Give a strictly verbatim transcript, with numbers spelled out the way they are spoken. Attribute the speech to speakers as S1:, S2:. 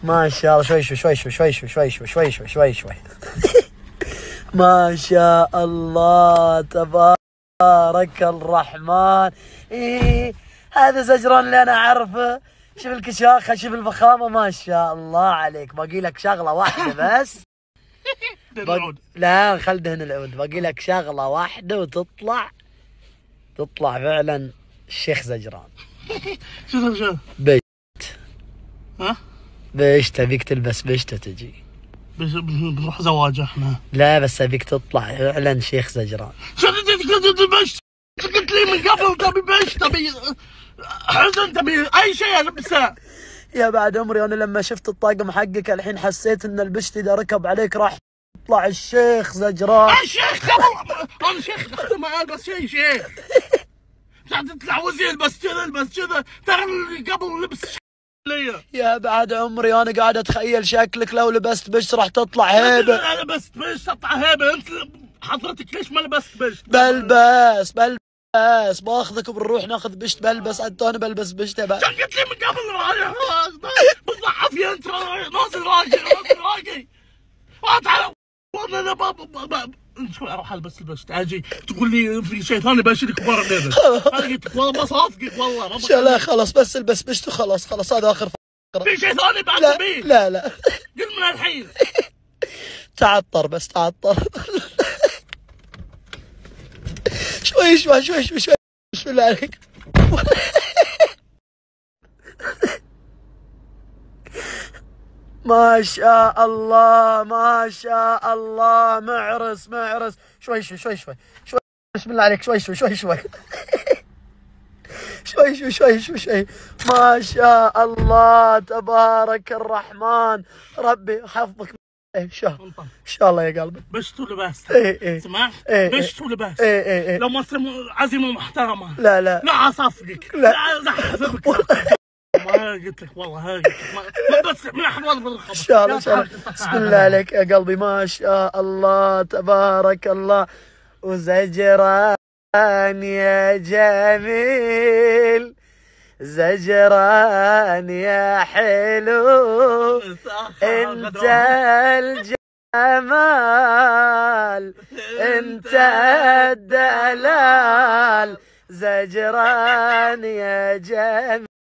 S1: ما شاء الله. شوي شوي شوي شوي شوي شوي شوي شوي شوي شوي شوي ما شاء الله تبارك الرحمن. إيه هذا زجران اللي أنا أعرفه. شوف الكشاخة، شوف الفخامة، ما شاء الله عليك. باقي لك شغلة واحدة بس. بق... لا خل دهن العود. باقي لك شغلة واحدة وتطلع تطلع فعلا الشيخ زجران.
S2: شو شو؟
S1: بشت.
S2: ها؟
S1: بشت. ابيك تلبس بشتة تجي.
S2: بنروح زواج احنا.
S1: لا بس ابيك تطلع فعلا شيخ زجران.
S2: شو بشت؟ قلت لي من قبل تبي بشت، تبي حزن، تبي اي شيء البسه.
S1: يا بعد عمري انا لما شفت الطاقم حقك الحين حسيت ان البشت اذا ركب عليك راح يطلع الشيخ زجران.
S2: الشيخ قبل انا شيخ ما البس شيء شيخ. تطلع وزير البس كذا البس كذا، ترى قبل لبس ليا.
S1: يا بعد عمري انا قاعد اتخيل شكلك لو لبست بشت راح تطلع هيبه.
S2: انا لبست بشت اطلع هيبه. انت حضرتك ليش ما لبست بشت؟
S1: بلبس بلبس باخذك وبنروح ناخذ بشت. بلبس انت وانا بلبس بشت يا بعد.
S2: قلت لي من قبل بالضعف انت نازل راقي نازل راقي. تعال والله انا بابا شوي اروح البس البشت اجي تقول لي في شيء ثاني بشيلك برا الليل. انا قلت لك والله ما صادقك والله.
S1: لا خلاص بس البس بشت وخلاص. خلاص هذا اخر فقره.
S2: في شيء ثاني بعد
S1: لا
S2: تبيه؟
S1: لا لا
S2: قل من الحين.
S1: تعطر بس تعطر. شوي شوي شوي شوي شوي. بسم الله عليك. ما شاء الله ما شاء الله. معرس معرس. شوي شوي شوي شوي شوي. بسم الله عليك. شوي شوي شوي شوي شوي شوي شوي شوي شوي. ما شاء الله تبارك الرحمن. ربي يحفظك. ان شاء الله ان شاء الله يا قلبي.
S2: بشت ولبست.
S1: ايه ايه
S2: سمعت؟
S1: ايه
S2: بشت ولبست.
S1: ايه ايه ايه.
S2: لو ما عزيمه محترمه.
S1: لا لا
S2: لا اصفقك.
S1: لا
S2: زحفك. ما قلت لك والله ها قلت لك بس من احد والله بالرقبه.
S1: ان شاء الله ان شاء الله. بسم الله عليك يا قلبي. ما شاء الله تبارك الله. وزجران يا جميل، زجران يا حلو، انت الجمال انت الدلال، زجران يا جميل.